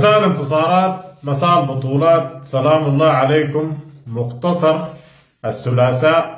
مساء الانتصارات، مساء البطولات، سلام الله عليكم. مختصر الثلاثاء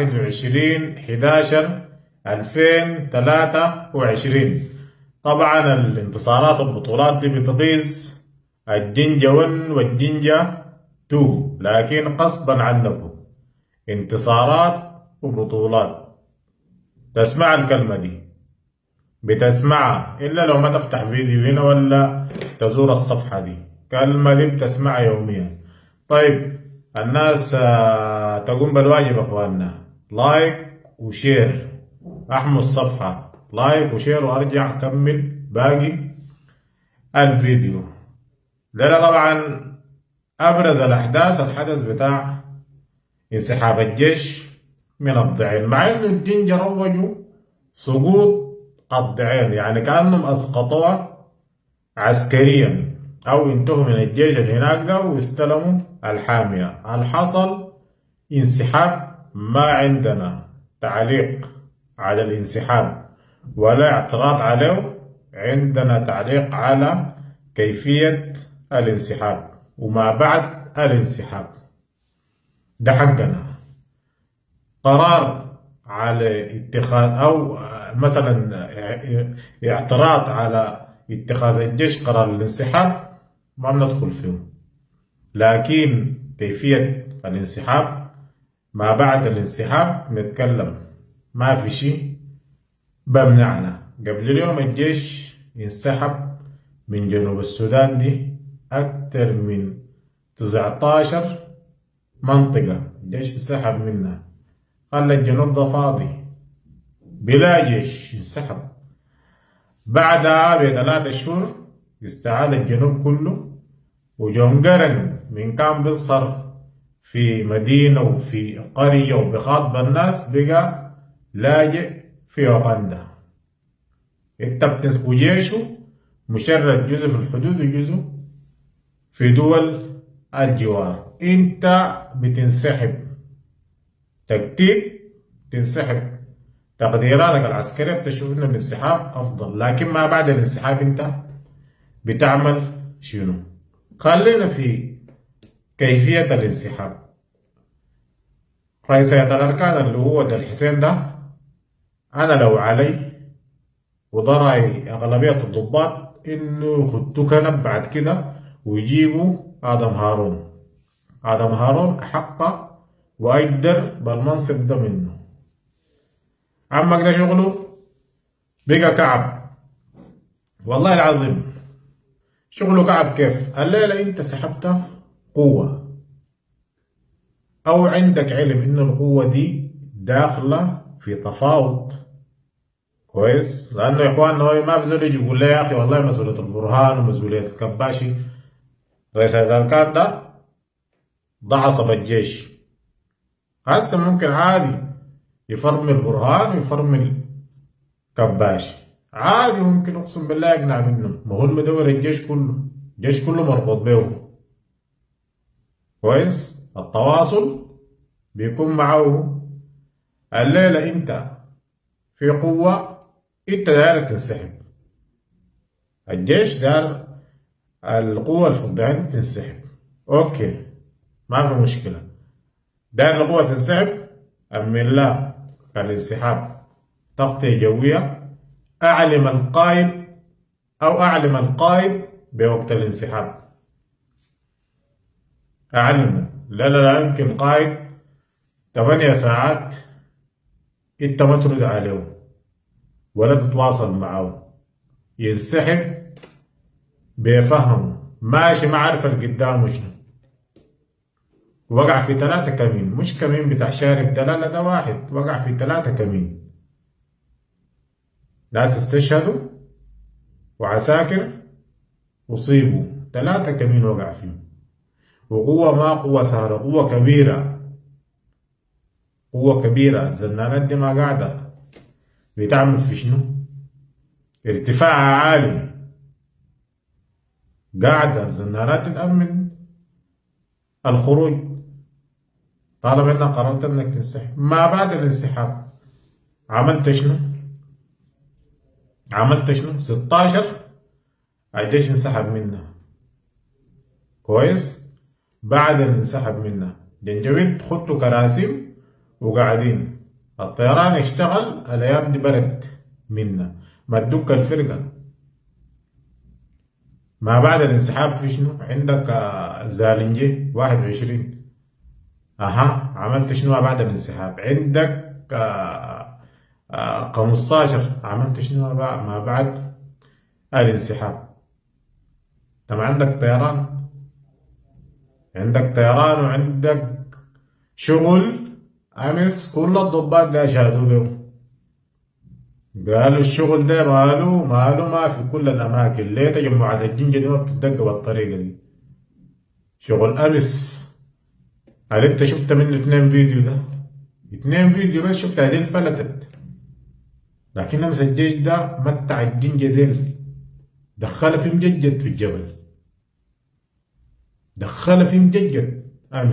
21/11/2023. طبعا الانتصارات والبطولات دي بتغيظ الجنجة 1 والجنجة 2، لكن غصبا عنكم انتصارات وبطولات. تسمع الكلمة دي، بتسمعها إلا لو ما تفتح فيديو هنا ولا تزور الصفحة دي. الكلمة دي بتسمعها يوميا. طيب الناس تقوم بالواجب اخواننا، لايك وشير، احموا الصفحة لايك وشير وارجع اكمل باقي الفيديو. ده طبعا ابرز الاحداث، الحدث بتاع انسحاب الجيش من الضعين، مع انه الجنجة روجوا سقوط الضعين، يعني كانهم اسقطوها عسكريا او انتهوا من الجيش اللي هناك ده واستلموا الحامية. الحصل انسحاب، ما عندنا تعليق على الانسحاب ولا اعتراض عليه، عندنا تعليق على كيفية الانسحاب وما بعد الانسحاب. ده حقنا. قرار على اتخاذ او مثلا اعتراض على اتخاذ الجيش قرار الانسحاب ما بندخل فيه، لكن كيفية الانسحاب ما بعد الانسحاب نتكلم. ما في شيء بمنعنا. قبل اليوم الجيش انسحب من جنوب السودان دي أكثر من 19 منطقة، الجيش انسحب منها، خلى الجنوب ده فاضي بلا جيش. انسحب بعدها ب3 شهور استعاد الجنوب كله، وجون قرن من كان بيظهر في مدينة وفي قرية وبخاطب الناس بقى لاجئ في أوغندا. وجيشه مشرد جزء في الحدود وجزء في دول الجوار. انت بتنسحب تكتيك، تنسحب تقديراتك العسكرية بتشوف ان الانسحاب افضل، لكن ما بعد الانسحاب انت بتعمل شنو؟ خلينا في كيفية الانسحاب. رئيس هيئة الأركان اللي هو ده الحسين ده، أنا لو علي وده رأي أغلبية الضباط إنه يخدوا كنب بعد كده ويجيبوا آدم هارون. آدم هارون أحق وأقدر بالمنصب ده منه. عمك ده شغله بقى كعب، والله العظيم شغله كعب. كيف الليلة انت سحبت قوة او عندك علم ان القوة دي داخلة في تفاوض كويس، لانه يا اخوان هو ما في زول يجي يقول لي يا اخي والله مسؤولية البرهان ومسؤولية الكباشي. رئيس الاركان ده عصب الجيش، هسه ممكن عادي يفرمل برهان ويفرمل كباشي عادي، ممكن اقسم بالله يقنع منه. ما هو المدور الجيش كله، الجيش كله مربوط به كويس، التواصل بيكون معه. الليلة انت في قوة، انت داير تنسحب، الجيش دار القوة الفضائية تنسحب، اوكي ما في مشكلة. داير القوة تنسحب، امن الله الانسحاب تغطية جوية، أعلم القائد أو أعلم القائد بوقت الانسحاب، أعلمه. لا يمكن قائد 8 ساعات أنت ما ترد عليه ولا تتواصل معه، ينسحب بفهمه ماشي ما عارف القدام شنو. وقع في 3 كمين، مش كمين بتاع شارف ده، لا ده واحد وقع في 3 كمين. ناس استشهدوا وعساكر أصيبوا، 3 كمين وقع فيهم. وقوة ما قوة سهلة، قوة كبيرة، قوة كبيرة. الزنانات دي ما قاعدة بتعمل في شنو؟ ارتفاعها عالي، قاعدة الزنانات تأمن الخروج طالما انك قررت انك تنسحب. ما بعد الانسحاب عملت شنو؟ 16 الجيش انسحب منها. كويس. بعد اللي انسحب منها جنجويد خدوا كراسي وقاعدين. الطيران اشتغل الايام دي برد منا، ما تدك الفرقه. ما بعد الانسحاب في شنو عندك؟ زالنجي 21. اها، عملت شنو ما بعد الانسحاب؟ عندك 15 عملت شنو ما بعد الانسحاب؟ طبعا عندك طيران، عندك طيران وعندك شغل. امس كل الضباط ده شهدوا به، قالوا الشغل ده ماله ما في كل الاماكن. ليه تجمعات الجنجة دي ما بتدق بالطريقة دي؟ شغل امس اللي انت شفت منه 2 فيديو ده، 2 فيديو بس شفت هذه فلتت. لكن امس الجيش ده متع الجنجة ديل، دخل في مججد في الجبل، دخل في مججد.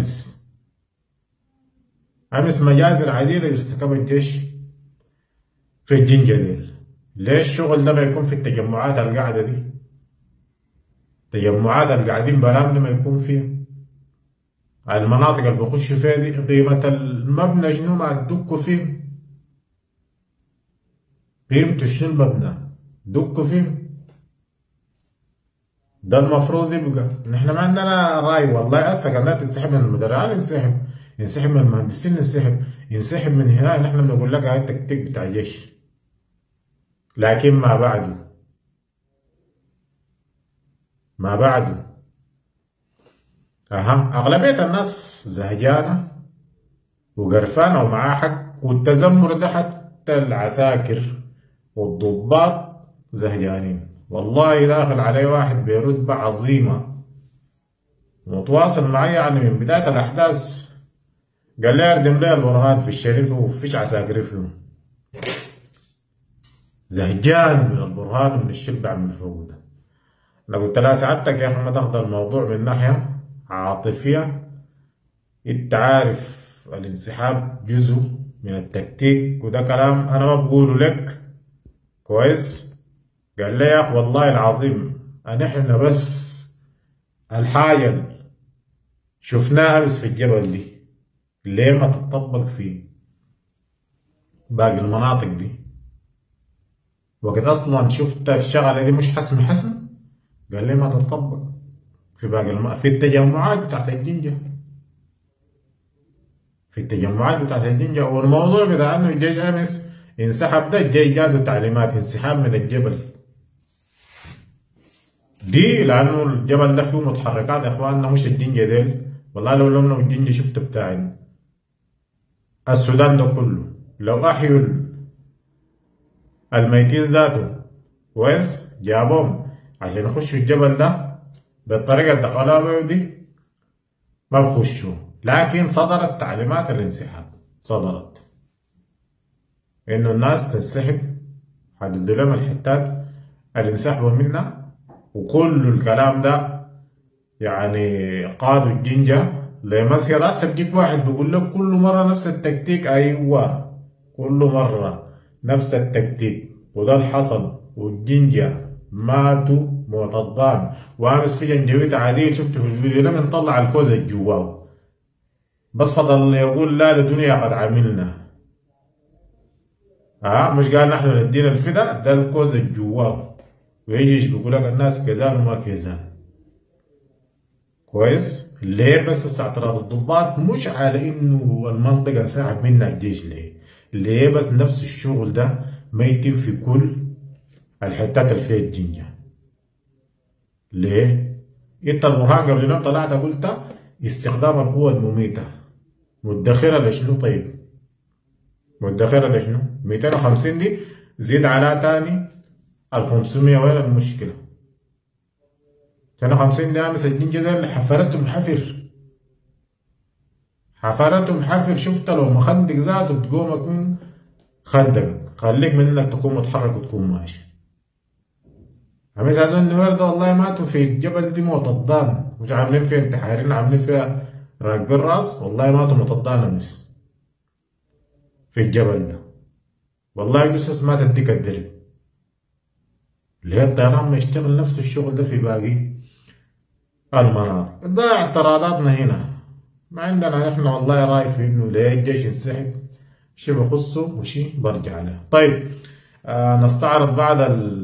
امس مجازر عديدة ارتكب الجيش في الجنجة ديل. ليه الشغل ده ما يكون في التجمعات القاعدة دي؟ تجمعات القاعدين برامج ما يكون فيها. المناطق اللي بخشوا فيها دي قيمة المبنى شنو ما تدكوا فيه؟ قيمته شنو المبنى؟ دكوا فيه. ده المفروض يبقى. نحن ما عندنا راي والله. هسه قناة تنسحب من المدرعين، ينسحب من المهندسين، ينسحب من هنا. نحن بنقول لك هاي التكتيك بتاع الجيش. لكن ما بعده أغلبية الناس زهجانة وقرفانة ومعاه حق. والتذمر ده حتى العساكر والضباط زهجانين. والله داخل عليه واحد برتبة عظيمة متواصل معي يعني من بداية الأحداث، قال لي أردم لي البرهان في الشريف وفيش عساكر فيه. زهجان من البرهان ومن الشبع من فوق ده. أنا قلت لها سعادتك يا أخي ما تاخد الموضوع من ناحية عاطفية. أنت عارف الانسحاب جزء من التكتيك، وده كلام أنا ما بقوله لك كويس. قال لي يا أخي والله العظيم نحن بس الحاجة اللي شفناها بس في الجبل دي ليه ما تطبق في باقي المناطق دي؟ وقت أصلا شفت الشغلة دي مش حسم. قال لي ما تطبق في باقي في التجمعات بتاعت الجنجة، في التجمعات بتاعت الجنجة. والموضوع بتاع انه الجيش امس انسحب ده الجيش جاته تعليمات انسحاب من الجبل دي، لانه الجبل ده فيه متحركات يا اخواننا مش الجنجة ديل. والله لو لمنا الجنجة شفت بتاع السودان ده كله، لو احيوا الميتين ذاته كويس جابوهم عشان يخشوا الجبل ده بالطريقة اللي دخلوها بيه دي ما بخشوا. لكن صدرت تعليمات الانسحاب، صدرت انه الناس تنسحب، حددوا لهم الحتات اللي انسحبوا منها. وكل الكلام ده يعني قادوا الجنجة لمسجد. هسه بجيك واحد بيقول لك كل مرة نفس التكتيك. ايوه كل مرة نفس التكتيك، وده اللي حصل. والجنجة ماتوا موت الضان. وامس في جنجويت عديل شفته في الفيديو لما نطلع الكوزة جواه، بس فضل يقول لا لدنيا قد عملنا. مش قال نحن ندينا الفدا ده الكوزة جواه. ويجي بيقول لك الناس كذان وما كذان كويس. ليه بس اعتراض الضباط مش على انه المنطقة انسحب منها الجيش؟ ليه بس نفس الشغل ده ما يتم في كل الحتات اللي فيها الجنجة؟ ليه؟ انت البرهان قبل يوم طلعت قلت استخدام القوة المميتة مدخرة لشنو؟ طيب مدخرة لشنو؟ 250 دي زيد عليها تاني 500. وين المشكلة؟ 250 دي امس الجنجة ده اللي حفرتهم حفر. شفت لو مخندق ذاته بتقومك من خندق، خليك من انك تكون متحرك وتكون ماشي. امس هذول النوير ده والله ماتوا في الجبل دي موت الضان، مش عاملين فيها انتحارين، عاملين فيها راكبين راس. والله ماتوا موت الضان امس في الجبل ده. والله جثث ما تديك الدرب. ليه الطيران ما يشتغل نفس الشغل ده في باقي المناطق. ده اعتراضاتنا هنا. ما عندنا نحن والله رأي في انه ليه الجيش ينسحب، شيء بخصه وشيء برجع له. طيب نستعرض بعض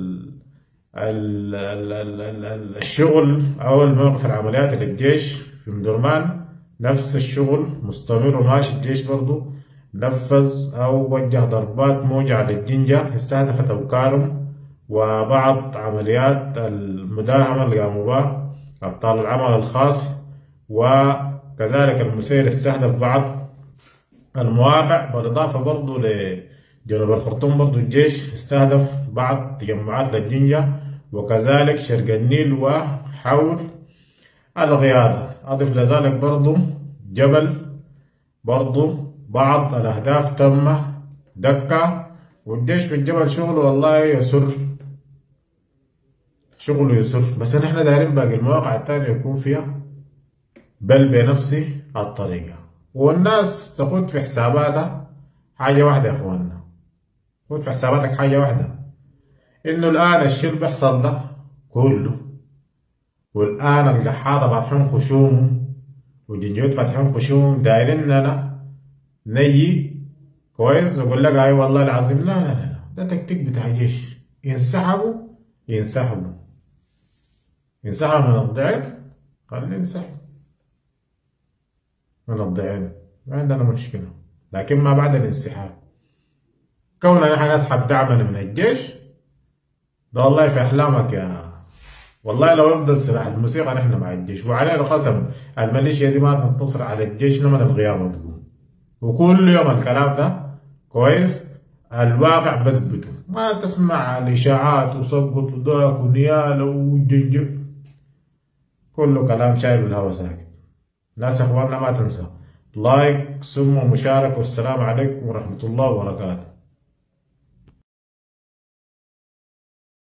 الشغل او الموقف العمليات للجيش في مدرمان. نفس الشغل مستمر وماشي. الجيش برضو نفذ او وجه ضربات موجعة على الجنجة استهدفت اوكالهم وبعض عمليات المداهمة اللي قاموا بها ابطال العمل الخاص، وكذلك المسير استهدف بعض المواقع. بالاضافة برضو لجنوب الخرطوم برضو الجيش استهدف بعض تجمعات للجنجة، وكذلك شرق النيل وحول الغيادة. أضف لذلك برضو جبل برضو بعض الأهداف تم دكة. والجيش في الجبل شغله والله يسر، شغله يسر. بس نحن دايرين باقي المواقع التانية يكون فيها بل بنفس الطريقة. والناس تاخد في حساباتها حاجة واحدة يا اخواننا، خد في حساباتك حاجة واحدة، انه الآن الشيء اللي بيحصل ده كله، والآن القحاطة فاتحين خشوم والجنجويد فاتحين خشوم دايريننا نجي كويس نقول لك اي والله العظيم. لا لا لا، ده تكتيك بتاع جيش. ينسحبوا ينسحبوا من الضعيف، خليه ينسحب من الضعيف، ما عندنا مشكلة. لكن ما بعد الانسحاب كوننا نحن نسحب دعمنا من الجيش ده والله في احلامك يا والله. لو يفضل سلاح الموسيقى نحن مع الجيش، وعليه القسم الميليشيا دي ما تنتصر على الجيش لما القيامة تقوم. وكل يوم الكلام ده كويس، الواقع بثبته. ما تسمع الاشاعات وسقط وضاك ونياله وجنجب، كله كلام شايب الهوا ساكت. ناس اخواننا ما تنسى لايك ثم مشاركة، والسلام عليكم ورحمة الله وبركاته.